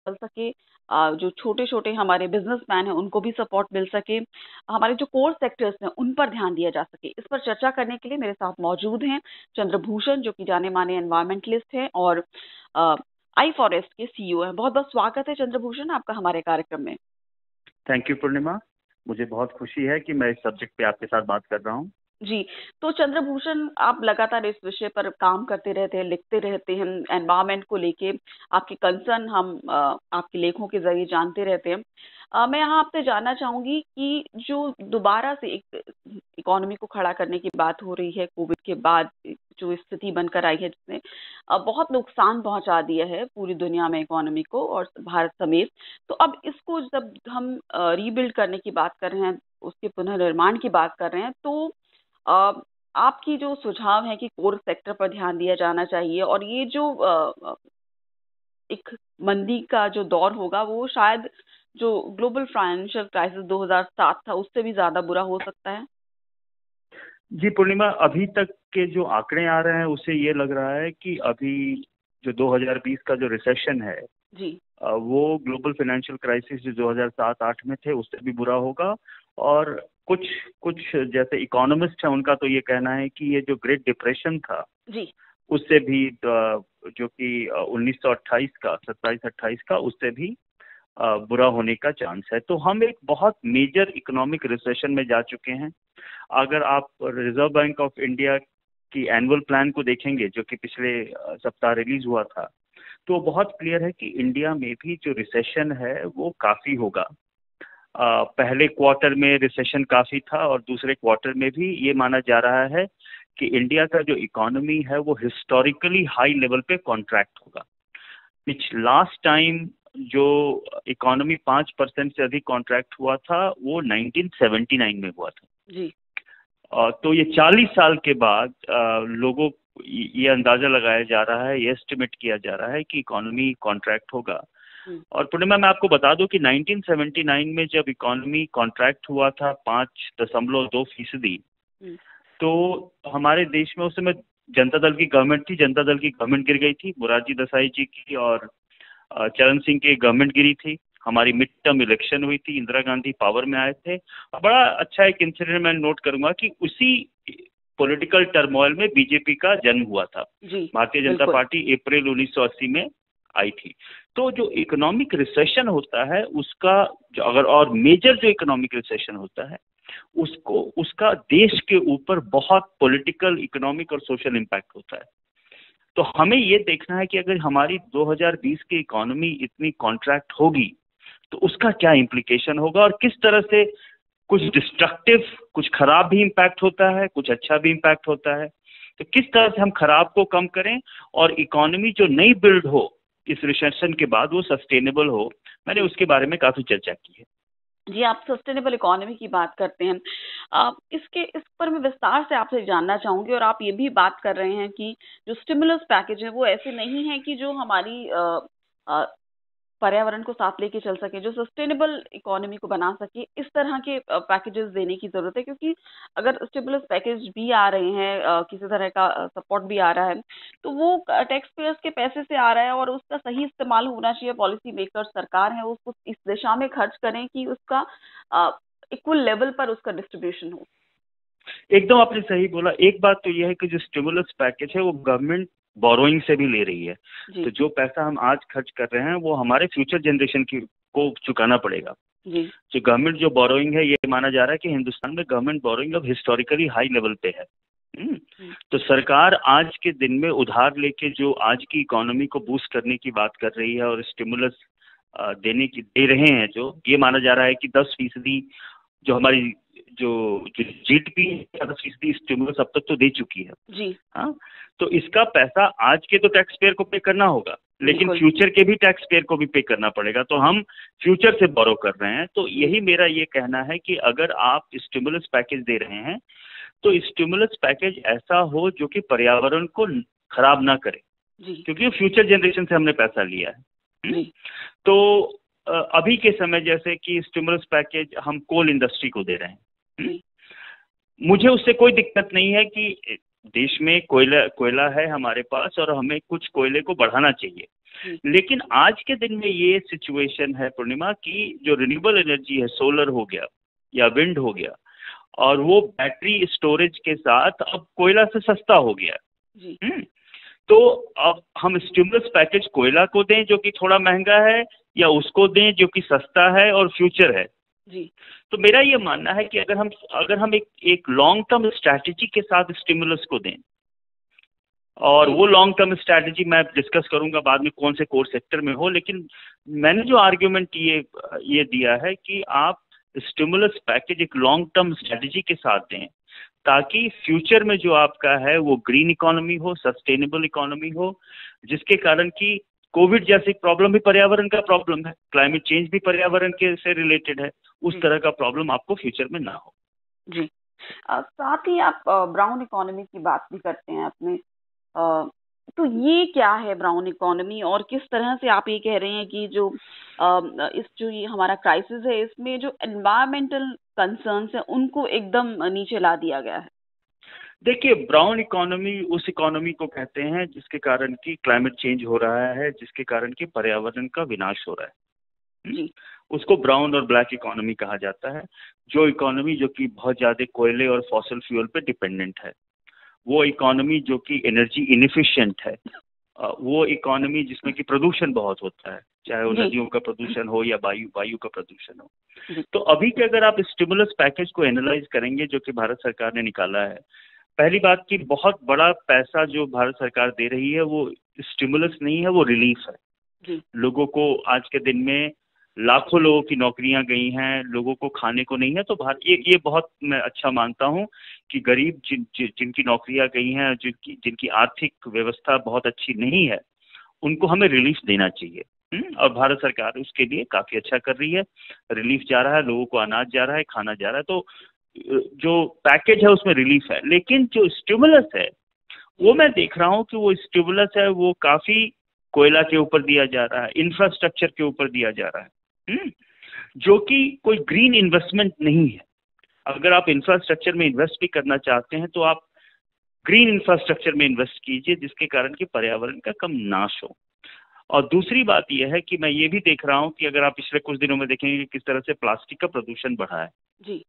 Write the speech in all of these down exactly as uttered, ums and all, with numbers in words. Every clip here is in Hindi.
चल सके, अ, जो छोटे-छोटे हमारे बिज़नेसमैन हैं उनको भी सपोर्ट मिल सके, हमारे जो कोर सेक्टर्स हैं उन पर ध्यान दिया जा सके। इस पर चर्चा करने के लिए मेरे साथ मौजूद हैं चंद्रभूषण, जो कि जाने-माने एनवायरमेंटलिस्ट हैं और अ, आई फॉरेस्ट के सीईओ हैं। बहुत-बहुत स्वागत है चंद्रभूषण आपका हमारे कार्यक्रम में। Thank you Purnima. मुझे बहुत खुशी है कि मैं इस सब्जेक्ट पे आपके साथ बात कर रहा हूँ। जी, तो चंद्रभूषण, आप लगातार इस विषय पर काम करते रहते हैं, लिखते रहते हैं, एनवायरनमेंट को लेके आपकी कंसर्न हम अ, आपके लेखों के ज़रिए जानते रहते हैं। अ, मैं यहाँ आपसे जानना चाहूँगी कि जो दोबारा से एक इकोनॉमी को खड़ा करने की बात हो रही है कोविड के बाद, जो स्थिति बनकर आई है जिसने अ, बहुत नुकसान पहुँचा दिया है पूरी दुनिया में इकोनॉमी को और भारत समेत। तो अब इसको जब हम अ, रीबिल्ड करने की बात कर रहे हैं, उसके पुनर्निर्माण की बात कर रहे हैं, तो अ, आपकी जो सुझाव है कि कोर सेक्टर पर ध्यान दिया जाना चाहिए और ये जो अ, अ, एक मंदी का जो दौर होगा वो शायद जो ग्लोबल फाइनेंशियल क्राइसिस दो हज़ार सात था उससे भी ज़्यादा बुरा हो सकता है? जी पूर्णिमा, अभी तक के जो आंकड़े आ रहे हैं उससे ये लग रहा है कि अभी जो दो हज़ार बीस का जो रिसेशन है जी। अ, वो ग्लोबल फाइनेंशियल क्राइसिस जो दो हज़ार सात आठ में थे उससे भी बुरा होगा। और कुछ कुछ जैसे इकोनॉमिस्ट हैं उनका तो ये कहना है कि ये जो ग्रेट डिप्रेशन था जी। उससे भी अ, जो कि उन्नीस सौ अट्ठाईस का सत्ताईस अट्ठाईस का उससे भी अ, बुरा होने का चांस है। तो हम एक बहुत मेजर इकोनॉमिक रिसेशन में जा चुके हैं। अगर आप रिजर्व बैंक ऑफ इंडिया की एनुअल प्लान को देखेंगे जो कि पिछले अ, सप्ताह रिलीज हुआ था, तो बहुत क्लियर है कि इंडिया में भी जो रिसेशन है वो काफ़ी होगा। अ, पहले क्वार्टर में रिसेशन काफ़ी था और दूसरे क्वार्टर में भी ये माना जा रहा है कि इंडिया का जो इकोनॉमी है वो हिस्टोरिकली हाई लेवल पे कॉन्ट्रैक्ट होगा। पिछ लास्ट टाइम जो इकोनॉमी पाँच परसेंट से अधिक कॉन्ट्रैक्ट हुआ था वो नाइनटीन सेवेंटी नाइन में हुआ था। जी। अ, तो ये चालीस साल के बाद अ, लोगों को ये ये अंदाजा लगाया जा रहा है, ये एस्टिमेट किया जा रहा है कि इकोनॉमी कॉन्ट्रैक्ट होगा। हुँ। और पूर्णिमा, मैं आपको बता दूं कि नाइनटीन सेवेंटी नाइन में जब इकोनॉमी कॉन्ट्रैक्ट हुआ था पाँच दशमलव दो फीसदी, हुँ। तो हमारे देश में उस समय जनता दल की गवर्नमेंट थी। जनता दल की गवर्नमेंट गिर गई थी, मोरारजी देसाई जी की और अ, चरण सिंह की गवर्नमेंट गिरी थी। हमारी मिड टर्म इलेक्शन हुई थी, इंदिरा गांधी पावर में आए थे। और बड़ा अच्छा एक इंसिडेंट मैं नोट करूंगा कि उसी पॉलिटिकल टर्मोइल में बीजेपी का जन्म हुआ था। जी, भारतीय जनता बिल्कुल। पार्टी अप्रैल उन्नीस सौ अस्सी में आई थी। तो जो इकोनॉमिक रिसेशन होता है उसका जो अगर और मेजर जो इकोनॉमिक रिसेशन होता है उसको उसका देश के ऊपर बहुत पॉलिटिकल, इकोनॉमिक और सोशल इम्पैक्ट होता है। तो हमें ये देखना है कि अगर हमारी दो हज़ार बीस की इकोनॉमी इतनी कॉन्ट्रैक्ट होगी तो उसका क्या इम्प्लीकेशन होगा और किस तरह से कुछ डिस्ट्रक्टिव, कुछ खराब भी इम्पैक्ट होता है, कुछ अच्छा भी इम्पैक्ट होता है। तो किस तरह से हम खराब को कम करें और इकोनॉमी जो नई बिल्ड हो इस रिसेशन के बाद वो सस्टेनेबल हो, मैंने जी। उसके बारे में काफी चर्चा की है। जी, आप सस्टेनेबल इकोनॉमी की बात करते हैं। अ, इसके इस पर मैं विस्तार से आपसे जानना चाहूँगी और आप ये भी बात कर रहे हैं कि जो स्टिमुलस पैकेज है वो ऐसे नहीं है कि जो हमारी अ अ, पर्यावरण को साथ लेके चल सके, जो सस्टेनेबल इकोनॉमी को बना सके, इस तरह के अ, पैकेजेस देने की ज़रूरत है, क्योंकि अगर स्टिमुलस पैकेज भी आ रहे हैं, अ, किसी तरह का अ, सपोर्ट भी आ रहा है, तो वो अ, टैक्स पेयर्स के पैसे से आ रहा है और उसका सही इस्तेमाल होना चाहिए। पॉलिसी मेकर सरकार है, उसको इस दिशा में खर्च करें कि उसका अ, इक्वल लेवल पर उसका डिस्ट्रीब्यूशन हो। एकदम आपने सही बोला। एक बात तो यह है कि जो स्टिमुलस पैकेज है वो गवर्नमेंट बोरोइंग से भी ले रही है। जी। तो जो पैसा हम आज खर्च कर रहे हैं वो हमारे फ्यूचर जनरेशन की को चुकाना पड़ेगा। जी। जो गवर्नमेंट जो बोरोइंग है, ये माना जा रहा है कि हिंदुस्तान में गवर्नमेंट बोरोइंग अब हिस्टोरिकली हाई लेवल पे है। हम्म। हुँ। तो सरकार आज के दिन में उधार लेके जो आज की इकोनॉमी को बूस्ट करने की बात कर रही है और स्टिमुलस देने की दे रहे हैं, जो ये माना जा रहा है कि दस फीसदी जो हमारी जो जो जीडीपी है दस फीसदी स्टिमुलस अब तक तो दे चुकी है। जी। हाँ, तो इसका पैसा आज के तो टैक्स पेयर को पे करना होगा, लेकिन बिल्कुल। फ्यूचर के भी टैक्स पेयर को भी पे करना पड़ेगा। तो हम फ्यूचर से बोरो कर रहे हैं। तो यही मेरा ये कहना है कि अगर आप स्टिमुलस पैकेज दे रहे हैं तो स्टिमुलस पैकेज ऐसा हो जो कि पर्यावरण को खराब ना करे, जी। क्योंकि फ्यूचर जनरेशन से हमने पैसा लिया है। हुँ? जी। तो अ, अभी के समय जैसे कि स्टिमुलस पैकेज हम कोल इंडस्ट्री को दे रहे हैं। हुँ? जी। मुझे उससे कोई दिक्कत नहीं है कि देश में कोयला कोयला है हमारे पास और हमें कुछ कोयले को बढ़ाना चाहिए। जी लेकिन आज के दिन में ये सिचुएशन है पूर्णिमा की, जो रिन्यूएबल एनर्जी है, सोलर हो गया या विंड हो गया, और वो बैटरी स्टोरेज के साथ अब कोयला से सस्ता हो गया। जी हम्म तो अब हम स्टिमुलस पैकेज कोयला को दें जो कि थोड़ा महंगा है, या उसको दें जो कि सस्ता है और फ्यूचर है। जी तो मेरा ये मानना है कि अगर हम अगर हम एक एक लॉन्ग टर्म स्ट्रैटेजी के साथ स्टिमुलस को दें, और जी वो लॉन्ग टर्म स्ट्रैटेजी मैं डिस्कस करूंगा बाद में कौन से कोर सेक्टर में हो, लेकिन मैंने जो आर्ग्यूमेंट ये ये दिया है कि आप स्टिमुलस पैकेज एक लॉन्ग टर्म स्ट्रैटेजी के साथ दें, ताकि फ्यूचर में जो आपका है वो ग्रीन इकोनॉमी हो, सस्टेनेबल इकोनॉमी हो, जिसके कारण कि कोविड जैसी प्रॉब्लम भी पर्यावरण का प्रॉब्लम है, क्लाइमेट चेंज भी पर्यावरण के से रिलेटेड है, उस जी तरह का प्रॉब्लम आपको फ्यूचर में ना हो। जी अ, साथ ही आप ब्राउन इकोनॉमी की बात भी करते हैं अपने। अ, तो ये क्या है ब्राउन इकोनॉमी, और किस तरह से आप ये कह रहे हैं कि जो अ, इस जो ये हमारा क्राइसिस है इसमें जो एनवायरमेंटल कंसर्न्स है उनको एकदम नीचे ला दिया गया है? देखिए, ब्राउन इकोनॉमी उस इकोनॉमी को कहते हैं जिसके कारण कि क्लाइमेट चेंज हो रहा है, जिसके कारण कि पर्यावरण का विनाश हो रहा है। हम्म? जी उसको ब्राउन और ब्लैक इकोनॉमी कहा जाता है। जो इकोनॉमी जो कि बहुत ज्यादा कोयले और फॉसिल फ्यूल पे डिपेंडेंट है, वो इकोनॉमी जो कि एनर्जी इनएफिशिएंट है, अ, वो इकोनॉमी जिसमें कि प्रदूषण बहुत होता है, चाहे वो जी नदियों का प्रदूषण हो या वायु वायु का प्रदूषण हो। जी तो अभी के अगर आप स्टिमुलस पैकेज को एनालाइज करेंगे जो कि भारत सरकार ने निकाला है, पहली बात कि बहुत बड़ा पैसा जो भारत सरकार दे रही है वो स्टिमुलस नहीं है, वो रिलीफ है। जी लोगों को आज के दिन में लाखों लोगों की नौकरियां गई हैं, लोगों को खाने को नहीं है, तो भारत ये ये बहुत मैं अच्छा मानता हूं कि गरीब जिन जि, जिनकी नौकरियां गई हैं, जिनकी जिनकी आर्थिक व्यवस्था बहुत अच्छी नहीं है, उनको हमें रिलीफ देना चाहिए। हम्म, और भारत सरकार उसके लिए काफी अच्छा कर रही है। रिलीफ जा रहा है, लोगों को अनाज जा रहा है, खाना जा रहा है, तो जो पैकेज है उसमें रिलीफ है। लेकिन जो स्टिमुलस है वो मैं देख रहा हूँ कि वो स्टिमुलस है वो काफी कोयला के ऊपर दिया जा रहा है, इंफ्रास्ट्रक्चर के ऊपर दिया जा रहा है, हम्म, जो कि कोई ग्रीन इन्वेस्टमेंट नहीं है। अगर आप इंफ्रास्ट्रक्चर में इन्वेस्ट भी करना चाहते हैं तो आप ग्रीन इंफ्रास्ट्रक्चर में इन्वेस्ट कीजिए, जिसके कारण कि पर्यावरण का कम नाश हो। और दूसरी बात यह है कि मैं ये भी देख रहा हूँ कि अगर आप पिछले कुछ दिनों में देखेंगे कि किस तरह से प्लास्टिक का प्रदूषण बढ़ा है। जी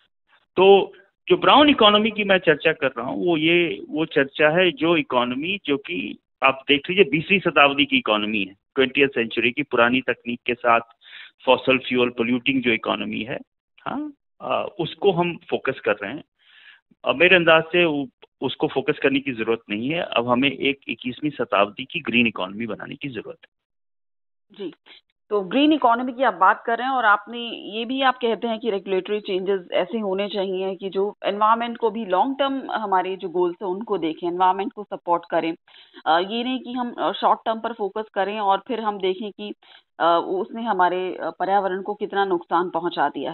तो जो ब्राउन इकोनॉमी की मैं चर्चा कर रहा हूँ वो ये वो चर्चा है जो इकोनॉमी जो कि आप देख लीजिए बीसवीं शताब्दी की इकोनॉमी है, ट्वेंटी सेंचुरी की पुरानी तकनीक के साथ फॉसल फ्यूल पोल्यूटिंग जो इकोनॉमी है, हाँ, आ, उसको हम फोकस कर रहे हैं। अब मेरे अंदाज से उ, उसको फोकस करने की जरूरत नहीं है। अब हमें एक इक्कीसवीं शताब्दी की ग्रीन इकोनॉमी बनाने की जरूरत है। जी तो ग्रीन इकोनॉमी की आप बात कर रहे हैं, और आपने ये भी आप कहते हैं कि रेगुलेटरी चेंजेस ऐसे होने चाहिए कि जो एनवायरनमेंट को भी लॉन्ग टर्म हमारे जो गोल्स है उनको देखें, एनवायरनमेंट को सपोर्ट करें। अ, ये नहीं कि हम शॉर्ट टर्म पर फोकस करें और फिर हम देखें कि अ, उसने हमारे अ, पर्यावरण को कितना नुकसान पहुंचा दिया है।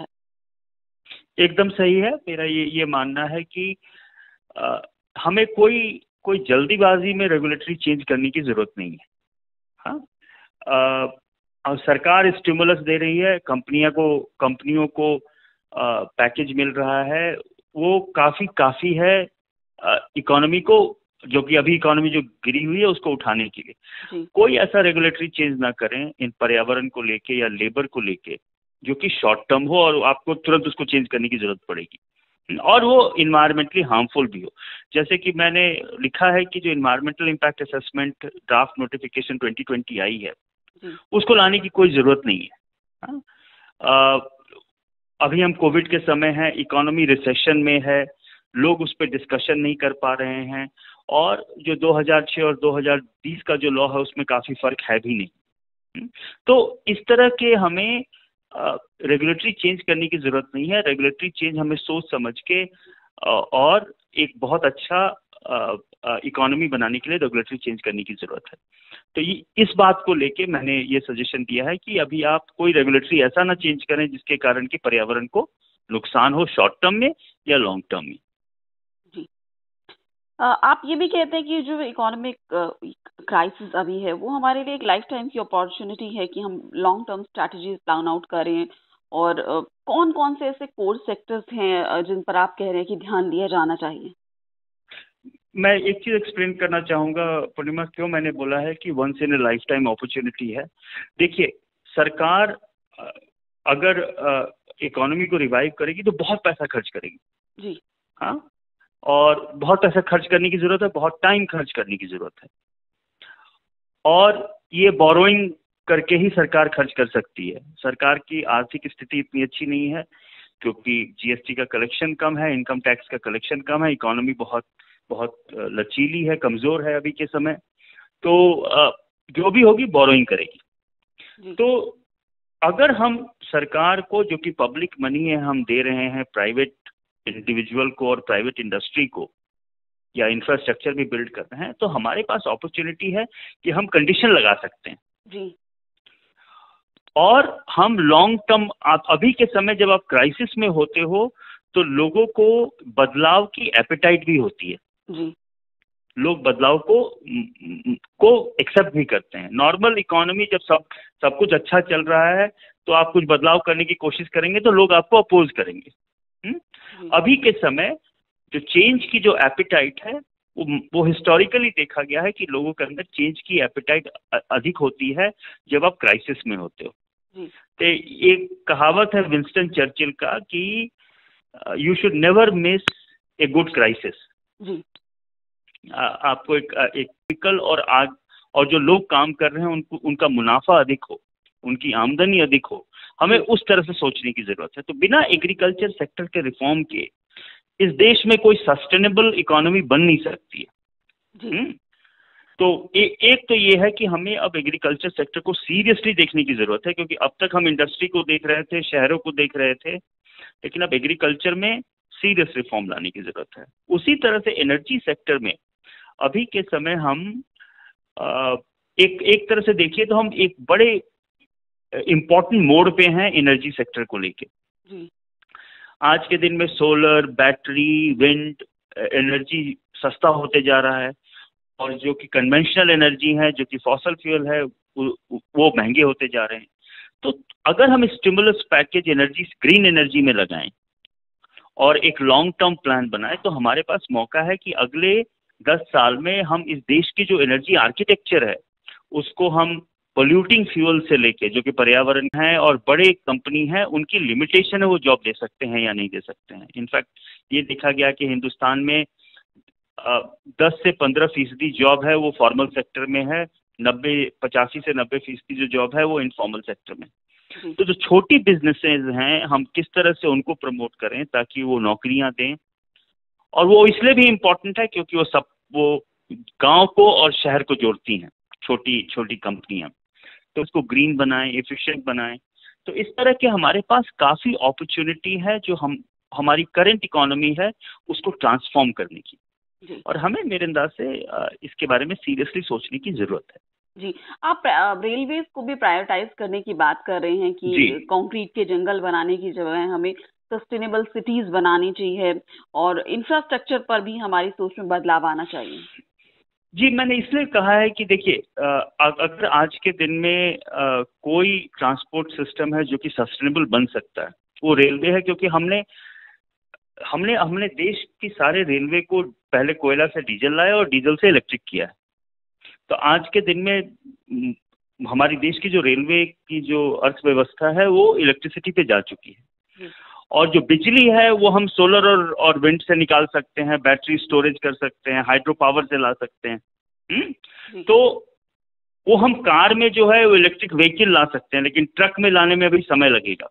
एकदम सही है। मेरा ये ये मानना है कि आ, हमें कोई कोई जल्दीबाजी में रेगुलेटरी चेंज करने की जरूरत नहीं है। हाँ, आ, और सरकार स्टिमुलस दे रही है, कंपनियों को कंपनियों को आ, पैकेज मिल रहा है, वो काफी काफी है इकोनॉमी को, जो कि अभी इकोनॉमी जो गिरी हुई है उसको उठाने के लिए। जी कोई ऐसा रेगुलेटरी चेंज ना करें इन पर्यावरण को लेके या लेबर को लेके जो कि शॉर्ट टर्म हो और आपको तुरंत उसको चेंज करने की जरूरत पड़ेगी, और वो इन्वायरमेंटली हार्मफुल भी हो। जैसे कि मैंने लिखा है कि जो environmental impact assessment draft notification twenty twenty आई है, जी उसको लाने की कोई जरूरत नहीं है। हाँ? अ, अभी हम कोविड के समय हैं, इकोनॉमी रिसेशन में है, लोग उस पर डिस्कशन नहीं कर पा रहे हैं, और जो दो हज़ार छह और दो हज़ार बीस का जो लॉ है उसमें काफी फर्क है भी नहीं। हम्म? तो इस तरह के हमें रेगुलेटरी चेंज करने की जरूरत नहीं है। रेगुलेटरी चेंज हमें सोच समझ के अ, और एक बहुत अच्छा इकोनॉमी बनाने के लिए रेगुलेटरी चेंज करने की जरूरत है। तो ये इस बात को लेके मैंने ये सजेशन दिया है कि अभी आप कोई रेगुलेटरी ऐसा ना चेंज करें जिसके कारण कि पर्यावरण को नुकसान हो शॉर्ट टर्म में या लॉन्ग टर्म में। जी अ, आप ये भी कहते हैं कि जो इकोनॉमिक क्राइसिस अभी है वो हमारे लिए एक लाइफ टाइम की अपॉर्चुनिटी है कि हम long term strategies plan out करें, और कौन कौन से ऐसे कोर सेक्टर्स हैं अ, जिन पर आप कह रहे हैं कि ध्यान दिया जाना चाहिए? मैं एक चीज एक्सप्लेन करना चाहूंगा पूर्णिमा, क्यों मैंने बोला है कि once in a lifetime opportunity है। देखिए, सरकार अ, अगर इकोनॉमी को रिवाइव करेगी तो बहुत पैसा खर्च करेगी जी। हाँ, और बहुत पैसा खर्च करने की जरूरत है, बहुत टाइम खर्च करने की जरूरत है, और ये बोरोइंग करके ही सरकार खर्च कर सकती है। सरकार की आर्थिक स्थिति इतनी अच्छी नहीं है, क्योंकि जीएसटी का कलेक्शन कम है, इनकम टैक्स का कलेक्शन कम है, इकोनॉमी बहुत बहुत लचीली है, कमजोर है अभी के समय। तो जो भी होगी बोरोइंग करेगी। तो अगर हम सरकार को, जो कि पब्लिक मनी है, हम दे रहे हैं प्राइवेट इंडिविजुअल को और प्राइवेट इंडस्ट्री को, या इंफ्रास्ट्रक्चर भी बिल्ड कर रहे हैं, तो हमारे पास अपॉर्चुनिटी है कि हम कंडीशन लगा सकते हैं जी। और हम लॉन्ग टर्म, आप अभी के समय जब आप क्राइसिस में होते हो तो लोगों को बदलाव की एपेटाइट भी होती है जी। लोग बदलाव को को एक्सेप्ट भी करते हैं। नॉर्मल इकोनॉमी जब सब सब कुछ अच्छा चल रहा है तो आप कुछ बदलाव करने की कोशिश करेंगे तो लोग आपको अपोज करेंगे। हुँ? अभी के समय जो चेंज की जो एपेटाइट है वो, वो हिस्टोरिकली देखा गया है कि लोगों के अंदर चेंज की एपेटाइट अधिक होती है जब आप क्राइसिस में होते हो। तो एक कहावत है विंस्टन चर्चिल का कि you should never miss a good crisis. आपको एक एक विकल और आग और जो लोग काम कर रहे हैं उनको उनका मुनाफा अधिक हो, उनकी आमदनी अधिक हो, हमें उस तरह से सोचने की जरूरत है। तो बिना एग्रीकल्चर सेक्टर के रिफॉर्म के इस देश में कोई सस्टेनेबल इकोनॉमी बन नहीं सकती है। तो ए, एक तो ये है कि हमें अब एग्रीकल्चर सेक्टर को सीरियसली देखने की जरूरत है, क्योंकि अब तक हम इंडस्ट्री को देख रहे थे, शहरों को देख रहे थे, लेकिन अब एग्रीकल्चर में सीरियस रिफॉर्म लाने की जरूरत है। उसी तरह से एनर्जी सेक्टर में अभी के समय हम एक एक तरह से देखिए तो हम एक बड़े इम्पोर्टेंट मोड पे हैं एनर्जी सेक्टर को लेके। आज के दिन में सोलर, बैटरी, विंड एनर्जी सस्ता होते जा रहा है, और जो कि कन्वेंशनल एनर्जी है, जो कि फॉसल फ्यूल है, वो महंगे होते जा रहे हैं। तो अगर हम stimulus package energy, green energy में लगाएं और एक लॉन्ग टर्म प्लान बनाएं, तो हमारे पास मौका है कि अगले दस साल में हम इस देश की जो एनर्जी आर्किटेक्चर है उसको हम पोल्यूटिंग फ्यूल से लेके, जो कि पर्यावरण है और बड़े कंपनी है उनकी लिमिटेशन है वो जॉब दे सकते हैं या नहीं दे सकते हैं। इनफैक्ट ये देखा गया कि हिंदुस्तान में दस से पंद्रह फीसदी जॉब है वो फॉर्मल सेक्टर में है, नब्बे पचासी से नब्बे फीसदी जो जॉब है वो इनफॉर्मल सेक्टर में। तो जो छोटी बिजनेसेस हैं हम किस तरह से उनको प्रमोट करें ताकि वो नौकरियां दें, और वो इसलिए भी इम्पोर्टेंट है क्योंकि वो सब वो गांव को और शहर को जोड़ती हैं, छोटी छोटी कंपनियां। तो उसको ग्रीन बनाएं, एफिशिएंट बनाएं। तो इस तरह के हमारे पास काफ़ी अपॉर्चुनिटी है जो हम हमारी करंट इकोनॉमी है उसको ट्रांसफॉर्म करने की, और हमें मेरे अंदाज से इसके बारे में सीरियसली सोचने की ज़रूरत है। जी, आप रेलवेज को भी प्रायोरिटाइज करने की बात कर रहे हैं कि कंक्रीट के जंगल बनाने की जगह हमें सस्टेनेबल सिटीज बनानी चाहिए और इंफ्रास्ट्रक्चर पर भी हमारी सोच में बदलाव आना चाहिए। जी, मैंने इसलिए कहा है कि देखिए, अगर आज के दिन में आ, कोई ट्रांसपोर्ट सिस्टम है जो कि सस्टेनेबल बन सकता है वो रेलवे है, क्योंकि हमने हमने हमने देश की सारे रेलवे को पहले कोयला से डीजल लाया और डीजल से इलेक्ट्रिक किया है। तो आज के दिन में हमारी देश की जो रेलवे की जो अर्थव्यवस्था है वो इलेक्ट्रिसिटी पे जा चुकी है, और जो बिजली है वो हम सोलर और और विंड से निकाल सकते हैं, बैटरी स्टोरेज कर सकते हैं, हाइड्रो पावर से ला सकते हैं। हुँ? तो वो हम कार में जो है वो इलेक्ट्रिक व्हीकल ला सकते हैं, लेकिन ट्रक में लाने में भी समय लगेगा।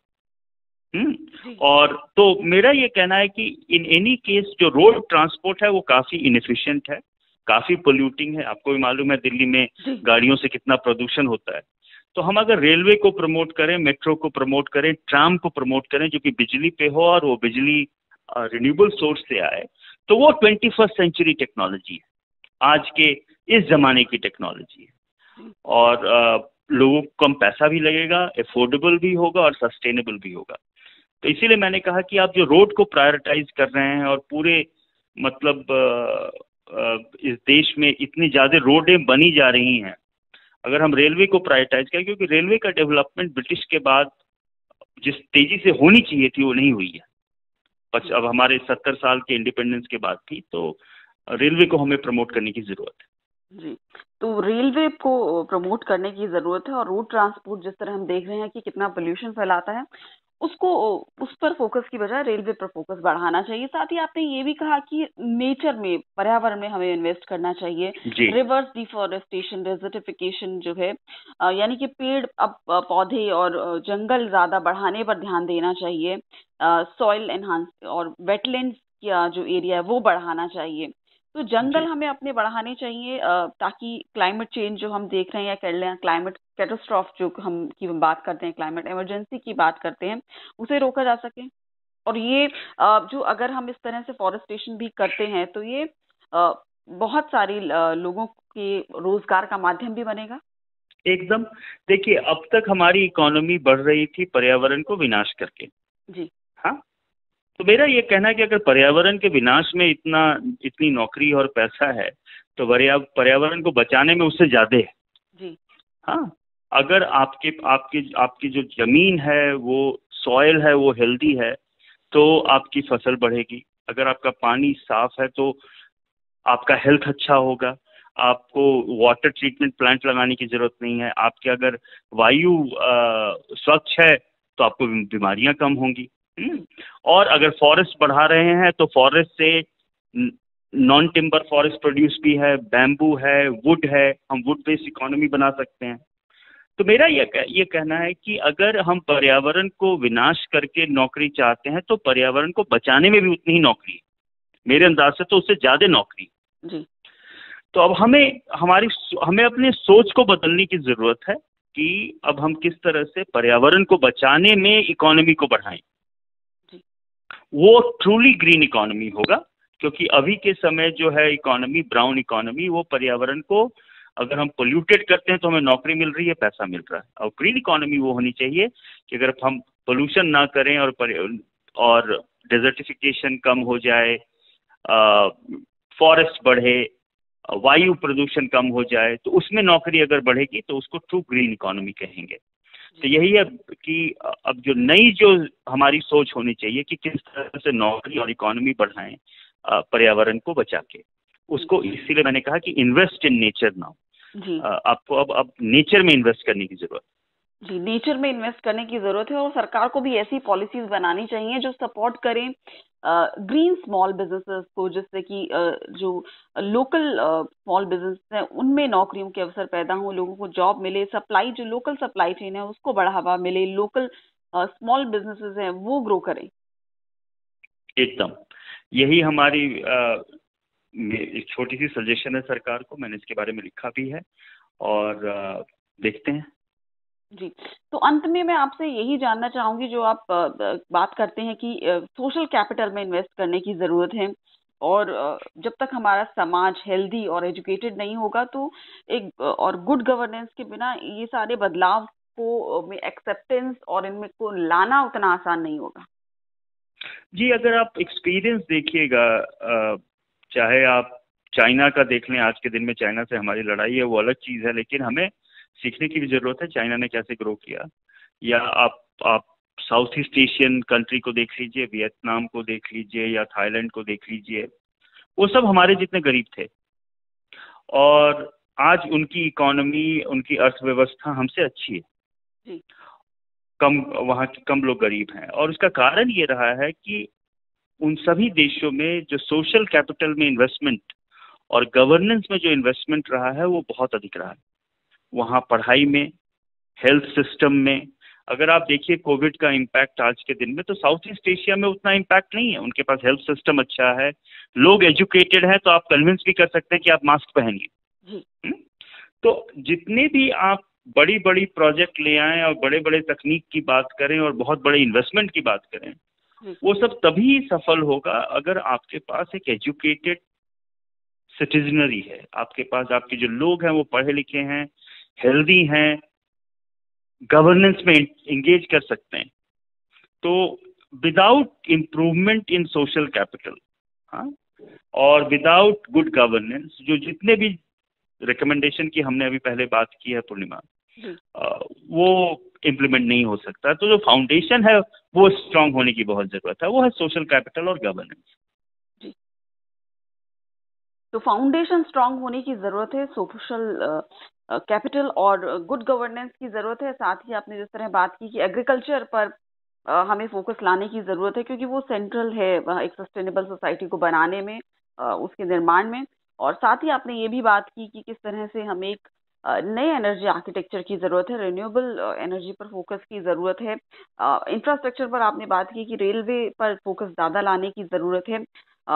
हुँ? और तो मेरा ये कहना है कि इन एनी केस जो रोड ट्रांसपोर्ट है वो काफ़ी इनएफिशिएंट है, काफ़ी पोल्यूटिंग है। आपको भी मालूम है दिल्ली में गाड़ियों से कितना प्रदूषण होता है। तो हम अगर रेलवे को प्रमोट करें, मेट्रो को प्रमोट करें, ट्राम को प्रमोट करें जो कि बिजली पे हो और वो बिजली रिन्यूएबल सोर्स से आए, तो वो ट्वेंटी फर्स्ट सेंचुरी टेक्नोलॉजी है, आज के इस जमाने की टेक्नोलॉजी है, और आ, लोगों को कम पैसा भी लगेगा, अफोर्डेबल भी होगा और सस्टेनेबल भी होगा। तो इसीलिए मैंने कहा कि आप जो रोड को प्रायोरिटाइज कर रहे हैं और पूरे मतलब आ, आ, इस देश में इतनी ज़्यादा रोडें बनी जा रही हैं, अगर हम रेलवे को प्रायोरिटाइज करें, क्योंकि रेलवे का डेवलपमेंट ब्रिटिश के बाद जिस तेजी से होनी चाहिए थी वो नहीं हुई है, बस अब हमारे सत्तर साल के इंडिपेंडेंस के बाद थी। तो रेलवे को हमें प्रमोट करने की जरूरत है। जी, तो रेलवे को प्रमोट करने की ज़रूरत है और रोड ट्रांसपोर्ट जिस तरह हम देख रहे हैं कि कितना पोल्यूशन फैलाता है, उसको उस पर फोकस की बजाय रेलवे पर फोकस बढ़ाना चाहिए। साथ ही आपने ये भी कहा कि नेचर में, पर्यावरण में हमें इन्वेस्ट करना चाहिए। जी रिवर्स डिफॉरेस्टेशन, डेजर्टिफिकेशन जो है अ, यानी कि पेड़ अब अ, पौधे और अ, जंगल ज़्यादा बढ़ाने पर ध्यान देना चाहिए। अ, सॉइल एनहांस और वेटलैंड्स का जो एरिया है वो बढ़ाना चाहिए। तो जंगल जी हमें अपने बढ़ाने चाहिए अ, ताकि क्लाइमेट चेंज जो हम देख रहे हैं या कह लें क्लाइमेट कैटास्ट्रॉफ जो हम की हम बात करते हैं, क्लाइमेट इमरजेंसी की बात करते हैं, उसे रोका जा सके। और ये अ, जो अगर हम इस तरह से फॉरेस्टेशन भी करते हैं तो ये अ, बहुत सारी अ, लोगों के रोजगार का माध्यम भी बनेगा। एकदम। देखिए, अब तक हमारी इकोनॉमी बढ़ रही थी पर्यावरण को विनाश करके। जी हाँ, तो मेरा ये कहना है कि अगर पर्यावरण के विनाश में इतना इतनी नौकरी और पैसा है तो पर्या- पर्यावरण को बचाने में उससे ज्यादा है। जी हाँ, अगर आपके आपकी आपकी जो जमीन है वो सॉइल है वो हेल्दी है तो आपकी फसल बढ़ेगी। अगर आपका पानी साफ है तो आपका हेल्थ अच्छा होगा। आपको वाटर ट्रीटमेंट प्लांट लगाने की जरूरत नहीं है। आपके अगर वायु अ, स्वच्छ है तो आपको बीमारियां कम होंगी। हम्म? और अगर फॉरेस्ट बढ़ा रहे हैं तो फॉरेस्ट से नॉन टिम्बर फॉरेस्ट प्रोड्यूस भी है, बैम्बू है, वुड है, हम वुड बेस्ड इकोनॉमी बना सकते हैं। तो मेरा ये कह, ये कहना है कि अगर हम पर्यावरण को विनाश करके नौकरी चाहते हैं तो पर्यावरण को बचाने में भी उतनी ही नौकरी है। मेरे अंदाज से तो उससे ज्यादा नौकरी। जी तो अब हमें हमारी हमें अपने सोच को बदलने की जरूरत है कि अब हम किस तरह से पर्यावरण को बचाने में इकोनॉमी को बढ़ाएं। जी वो ट्रूली ग्रीन इकोनॉमी होगा, क्योंकि अभी के समय जो है इकोनॉमी, ब्राउन इकोनॉमी, वो पर्यावरण को अगर हम पोल्यूटेड करते हैं तो हमें नौकरी मिल रही है, पैसा मिल रहा है। और ग्रीन इकोनॉमी वो होनी चाहिए कि अगर हम पोल्यूशन ना करें और और डेजर्टिफिकेशन कम हो जाए, फॉरेस्ट बढ़े, वायु प्रदूषण कम हो जाए, तो उसमें नौकरी अगर बढ़ेगी तो उसको ट्रू ग्रीन इकोनॉमी कहेंगे। तो यही है कि अब जो नई जो हमारी सोच होनी चाहिए कि किस तरह से नौकरी और इकोनॉमी बढ़ाएं पर्यावरण को बचा के। उसको इसीलिए मैंने कहा कि इन्वेस्ट इन नेचर नाउ। जी आपको अब अब नेचर में इन्वेस्ट करने की जरूरत। जी नेचर में इन्वेस्ट करने की जरूरत है और सरकार को भी ऐसी पॉलिसीज बनानी चाहिए जो सपोर्ट करें ग्रीन स्मॉल बिजनेसेस को, जिससे कि अ, जो लोकल स्मॉल बिजनेस हैं उनमें नौकरियों के अवसर पैदा हों, लोगों को जॉब मिले, सप्लाई जो लोकल सप्लाई चेन है उसको बढ़ावा मिले, लोकल स्मॉल बिजनेसेस हैं वो ग्रो करें। एकदम, यही हमारी अ, एक छोटी सी सजेशन है सरकार को। मैंने इसके बारे में लिखा भी है और अ, देखते हैं। जी, तो अंत में मैं आपसे यही जानना चाहूंगी, जो आप अ, ब- बात करते हैं कि सोशल कैपिटल में इन्वेस्ट करने की जरूरत है और अ, जब तक हमारा समाज हेल्दी और एजुकेटेड नहीं होगा तो एक अ, और गुड गवर्नेंस के बिना ये सारे बदलाव को अ, में एक्सेप्टेंस और इनमें को लाना उतना आसान नहीं होगा। जी, अगर आप एक्सपीरियंस देखिएगा, अ, चाहे आप चाइना का देख लें, आज के दिन में चाइना से हमारी लड़ाई है, वो अलग चीज़ है, लेकिन हमें सीखने की भी ज़रूरत है चाइना ने कैसे ग्रो किया। या आप आप साउथ ईस्ट एशियन कंट्री को देख लीजिए, वियतनाम को देख लीजिए या थाईलैंड को देख लीजिए, वो सब हमारे जितने गरीब थे और आज उनकी इकोनॉमी, उनकी अर्थव्यवस्था हमसे अच्छी है। जी कम वहाँ के कम लोग गरीब हैं और उसका कारण ये रहा है कि उन सभी देशों में जो सोशल कैपिटल में इन्वेस्टमेंट और गवर्नेंस में जो इन्वेस्टमेंट रहा है वो बहुत अधिक रहा है। वहाँ पढ़ाई में, हेल्थ सिस्टम में, अगर आप देखिए कोविड का इम्पैक्ट आज के दिन में, तो साउथ ईस्ट एशिया में उतना इम्पैक्ट नहीं है। उनके पास हेल्थ सिस्टम अच्छा है, लोग एजुकेटेड हैं, तो आप कन्विंस भी कर सकते हैं कि आप मास्क पहनिए। जी हुँ? तो जितने भी आप बड़ी बड़ी प्रोजेक्ट ले आएं और बड़े बड़े तकनीक की बात करें और बहुत बड़े इन्वेस्टमेंट की बात करें, जी वो सब तभी सफल होगा अगर आपके पास एक एजुकेटेड सिटीजनरी है, आपके पास आपके जो लोग हैं वो पढ़े लिखे हैं, हेल्दी हैं, गवर्नेंस में इंगेज कर सकते हैं। तो without improvement in social capital, हाँ, और विदाउट गुड गवर्नेंस, जो जितने भी रिकमेंडेशन की हमने अभी पहले बात की है पूर्णिमा, जी वो इम्प्लीमेंट नहीं हो सकता। तो जो फाउंडेशन है वो स्ट्रांग होने की बहुत जरूरत है, वो है सोशल कैपिटल और गवर्नेंस। जी तो फाउंडेशन स्ट्रांग होने की ज़रूरत है, सोशल कैपिटल और गुड गवर्नेंस की ज़रूरत है। साथ ही आपने जिस तरह बात की कि एग्रीकल्चर पर uh, हमें फोकस लाने की ज़रूरत है, क्योंकि वो सेंट्रल है uh, एक सस्टेनेबल सोसाइटी को बनाने में, uh, उसके निर्माण में। और साथ ही आपने ये भी बात की कि किस तरह से हमें एक नए एनर्जी आर्किटेक्चर की ज़रूरत है, रिन्यूएबल एनर्जी पर फोकस की ज़रूरत है। इंफ्रास्ट्रक्चर पर आपने बात की कि रेलवे पर फोकस ज़्यादा लाने की ज़रूरत है।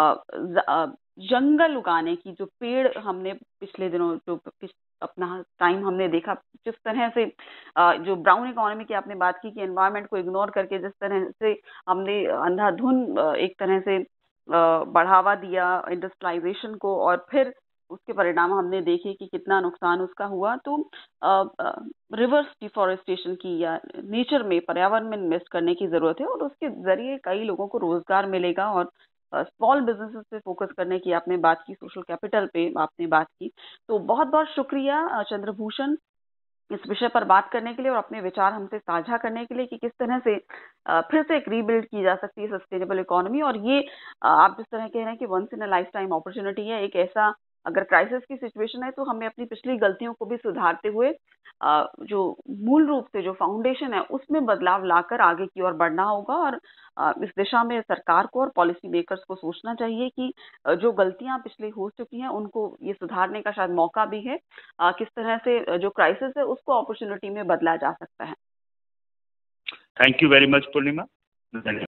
जंगल उगाने की, जो पेड़ हमने पिछले दिनों जो अपना टाइम हमने देखा, जिस तरह से जो ब्राउन इकोनॉमी की आपने बात की कि एनवायरनमेंट को इग्नोर करके जिस तरह से हमने अंधाधुंध एक तरह से बढ़ावा दिया इंडस्ट्रियलाइजेशन को, और फिर उसके परिणाम हमने देखे कि कितना नुकसान उसका हुआ। तो रिवर्स डिफॉरेस्टेशन की या नेचर में, पर्यावरण में इन्वेस्ट करने की ज़रूरत है, और उसके ज़रिए कई लोगों को रोज़गार मिलेगा। और स्मॉल बिजनेसेस पे फोकस करने की आपने बात की, सोशल कैपिटल पे आपने बात की। तो बहुत बहुत शुक्रिया चंद्रभूषण इस विषय पर बात करने के लिए और अपने विचार हमसे साझा करने के लिए कि किस तरह से फिर से एक रीबिल्ड की जा सकती है सस्टेनेबल इकोनॉमी। और ये आप जिस तरह कह रहे हैं कि once in a lifetime opportunity है, एक ऐसा अगर क्राइसिस की सिचुएशन है तो हमें अपनी पिछली गलतियों को भी सुधारते हुए जो मूल रूप से जो फाउंडेशन है उसमें बदलाव लाकर आगे की ओर बढ़ना होगा। और इस दिशा में सरकार को और पॉलिसी मेकर्स को सोचना चाहिए कि जो गलतियां पिछले हो चुकी हैं उनको ये सुधारने का शायद मौका भी है, किस तरह से जो क्राइसिस है उसको अपॉर्चुनिटी में बदला जा सकता है। Thank you very much Purnima. धन्यवाद।